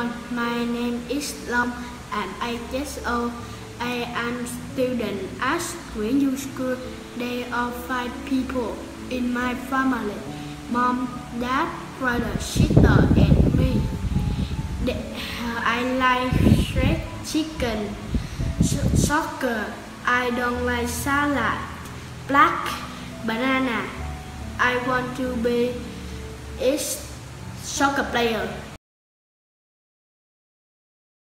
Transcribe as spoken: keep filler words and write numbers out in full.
everyone, my name is Long. I'm eight years old. I am student at Greenview School. There are five people in my family: mom, dad, brother, sister, and me. I like shred chicken, soccer. I don't like salad, black, banana. I want to be a soccer player.